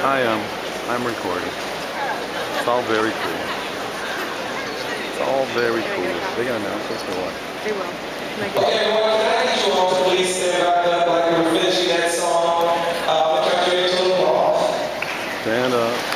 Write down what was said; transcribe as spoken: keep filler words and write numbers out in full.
I am. I'm recording. It's all very cool. It's all very cool. They're gonna announce us or what? They will. Like Okay, well, can I get you all to please stand back up like we were finishing that song? Uh, we're trying to get to the ball. Stand up.